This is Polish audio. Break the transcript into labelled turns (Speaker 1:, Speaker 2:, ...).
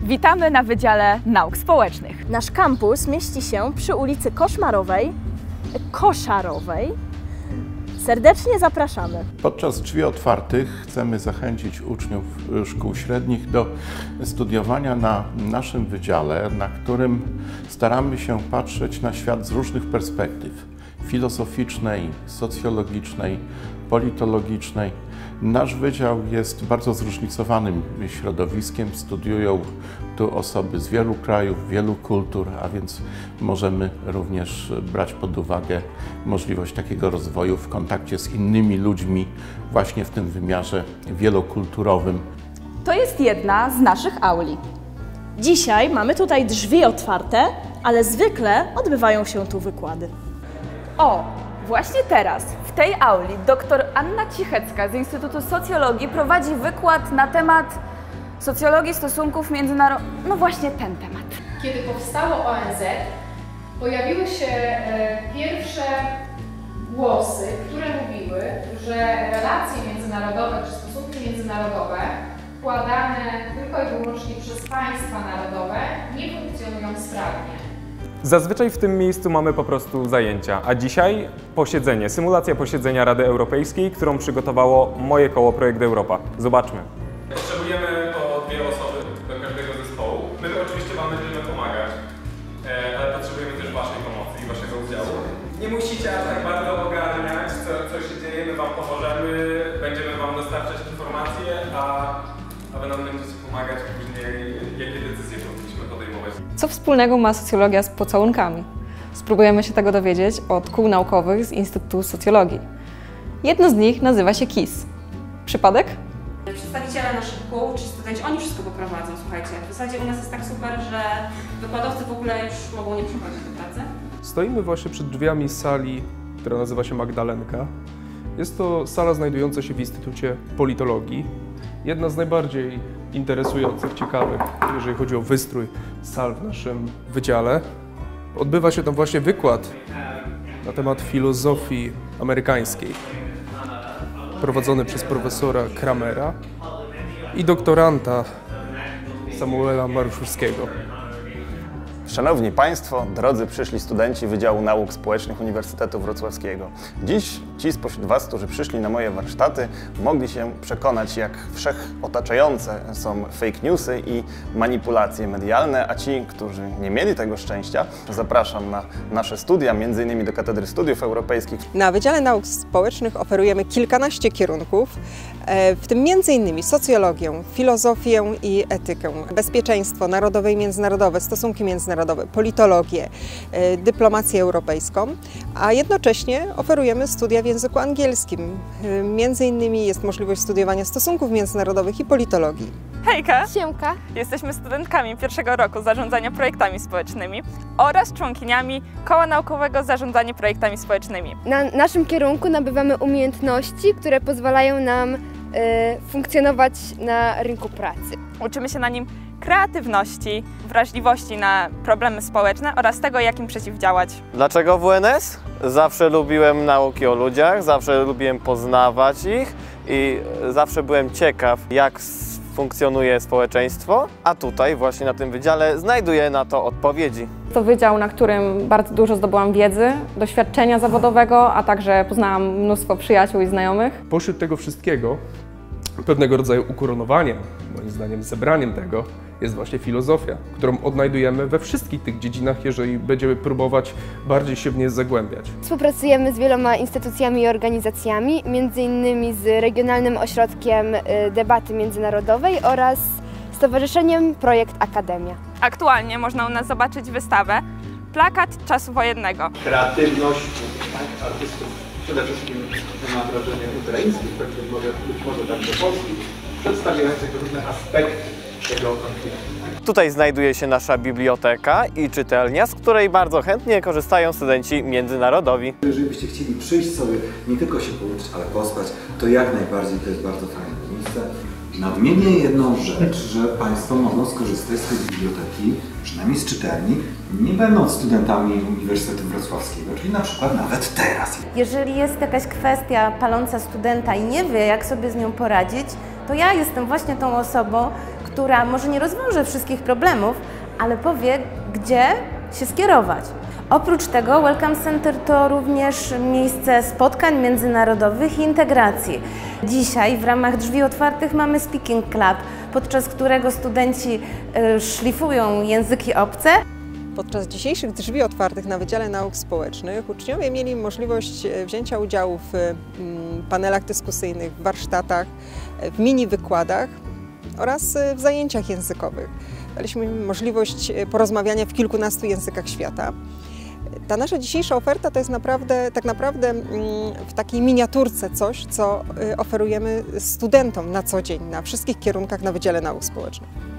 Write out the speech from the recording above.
Speaker 1: Witamy na Wydziale Nauk Społecznych.
Speaker 2: Nasz kampus mieści się przy ulicy Koszarowej. Serdecznie zapraszamy.
Speaker 3: Podczas drzwi otwartych chcemy zachęcić uczniów szkół średnich do studiowania na naszym wydziale, na którym staramy się patrzeć na świat z różnych perspektyw: filozoficznej, socjologicznej, politologicznej. Nasz wydział jest bardzo zróżnicowanym środowiskiem. Studiują tu osoby z wielu krajów, wielu kultur, a więc możemy również brać pod uwagę możliwość takiego rozwoju w kontakcie z innymi ludźmi właśnie w tym wymiarze wielokulturowym.
Speaker 1: To jest jedna z naszych auli.
Speaker 2: Dzisiaj mamy tutaj drzwi otwarte, ale zwykle odbywają się tu wykłady.
Speaker 1: O, właśnie teraz w tej auli dr Anna Cichecka z Instytutu Socjologii prowadzi wykład na temat socjologii stosunków międzynarodowych. No właśnie ten temat.
Speaker 4: Kiedy powstało ONZ, pojawiły się pierwsze głosy, które mówiły, że relacje międzynarodowe czy stosunki międzynarodowe wkładane tylko i wyłącznie przez państwa narodowe nie funkcjonują sprawnie.
Speaker 5: Zazwyczaj w tym miejscu mamy po prostu zajęcia, a dzisiaj posiedzenie, symulacja posiedzenia Rady Europejskiej, którą przygotowało moje koło Projekt Europa. Zobaczmy. Potrzebujemy po 2 osoby do każdego zespołu. My oczywiście Wam będziemy pomagać, ale potrzebujemy też Waszej pomocy i Waszego udziału. Nie musicie aż tak bardzo ogarniać, co się dzieje, my Wam pomożemy, będziemy Wam dostarczać informacje, a Wy nam będziecie pomagać później, jakie decyzje powinniśmy podejmować.
Speaker 6: Co wspólnego ma socjologia z pocałunkami? Spróbujemy się tego dowiedzieć od kół naukowych z Instytutu Socjologii. Jedno z nich nazywa się KIS. Przypadek?
Speaker 7: Przedstawiciele naszych kół, czy studenci, oni wszystko poprowadzą, słuchajcie. W zasadzie u nas jest tak super, że wykładowcy w ogóle już mogą nie przychodzić do pracy.
Speaker 8: Stoimy właśnie przed drzwiami sali, która nazywa się Magdalenka. Jest to sala znajdująca się w Instytucie Politologii. Jedna z najbardziej interesujących, ciekawych, jeżeli chodzi o wystrój sal w naszym wydziale. Odbywa się tam właśnie wykład na temat filozofii amerykańskiej, prowadzony przez profesora Kramera i doktoranta Samuela Maruszewskiego.
Speaker 9: Szanowni Państwo, drodzy przyszli studenci Wydziału Nauk Społecznych Uniwersytetu Wrocławskiego. Dziś ci spośród Was, którzy przyszli na moje warsztaty, mogli się przekonać, jak wszechotaczające są fake newsy i manipulacje medialne, a ci, którzy nie mieli tego szczęścia, zapraszam na nasze studia, m.in. do Katedry Studiów Europejskich.
Speaker 10: Na Wydziale Nauk Społecznych oferujemy kilkanaście kierunków, w tym m.in. socjologię, filozofię i etykę, bezpieczeństwo narodowe i międzynarodowe, stosunki międzynarodowe, politologię, dyplomację europejską, a jednocześnie oferujemy studia w języku angielskim. Między innymi jest możliwość studiowania stosunków międzynarodowych i politologii.
Speaker 1: Hejka!
Speaker 11: Siemka!
Speaker 1: Jesteśmy studentkami pierwszego roku zarządzania projektami społecznymi oraz członkiniami Koła Naukowego Zarządzanie Projektami Społecznymi.
Speaker 11: Na naszym kierunku nabywamy umiejętności, które pozwalają nam funkcjonować na rynku pracy.
Speaker 1: Uczymy się na nim kreatywności, wrażliwości na problemy społeczne oraz tego, jak im przeciwdziałać.
Speaker 12: Dlaczego WNS? Zawsze lubiłem nauki o ludziach, zawsze lubiłem poznawać ich i zawsze byłem ciekaw, jak funkcjonuje społeczeństwo, a tutaj właśnie na tym wydziale znajduję na to odpowiedzi.
Speaker 6: To wydział, na którym bardzo dużo zdobyłam wiedzy, doświadczenia zawodowego, a także poznałam mnóstwo przyjaciół i znajomych.
Speaker 8: Pośród tego wszystkiego, pewnego rodzaju ukoronowaniem, moim zdaniem zebraniem tego, jest właśnie filozofia, którą odnajdujemy we wszystkich tych dziedzinach, jeżeli będziemy próbować bardziej się w nie zagłębiać.
Speaker 11: Współpracujemy z wieloma instytucjami i organizacjami, m.in. z Regionalnym Ośrodkiem Debaty Międzynarodowej oraz Stowarzyszeniem Projekt Akademia.
Speaker 1: Aktualnie można u nas zobaczyć wystawę Plakat czasu wojennego.
Speaker 13: Kreatywność artystów, przede wszystkim mam wrażenie ukraińskich, być może także polskich, przedstawiających różne aspekty tego konfliktu.
Speaker 12: Tutaj znajduje się nasza biblioteka i czytelnia, z której bardzo chętnie korzystają studenci międzynarodowi.
Speaker 14: Jeżeli byście chcieli przyjść sobie, nie tylko się pouczyć, ale pospać, to jak najbardziej to jest bardzo fajne miejsce. Nadmienię jedną rzecz, że Państwo mogą skorzystać z tej biblioteki, przynajmniej z czytelni, nie będąc studentami Uniwersytetu Wrocławskiego, czyli na przykład nawet teraz.
Speaker 15: Jeżeli jest jakaś kwestia paląca studenta i nie wie, jak sobie z nią poradzić, to ja jestem właśnie tą osobą, która może nie rozwiąże wszystkich problemów, ale powie, gdzie się skierować. Oprócz tego Welcome Center to również miejsce spotkań międzynarodowych i integracji. Dzisiaj w ramach Drzwi Otwartych mamy Speaking Club, podczas którego studenci szlifują języki obce.
Speaker 10: Podczas dzisiejszych Drzwi Otwartych na Wydziale Nauk Społecznych uczniowie mieli możliwość wzięcia udziału w panelach dyskusyjnych, w warsztatach, w mini wykładach oraz w zajęciach językowych. Daliśmy im możliwość porozmawiania w kilkunastu językach świata. Ta nasza dzisiejsza oferta to jest tak naprawdę w takiej miniaturce coś, co oferujemy studentom na co dzień na wszystkich kierunkach na Wydziale Nauk Społecznych.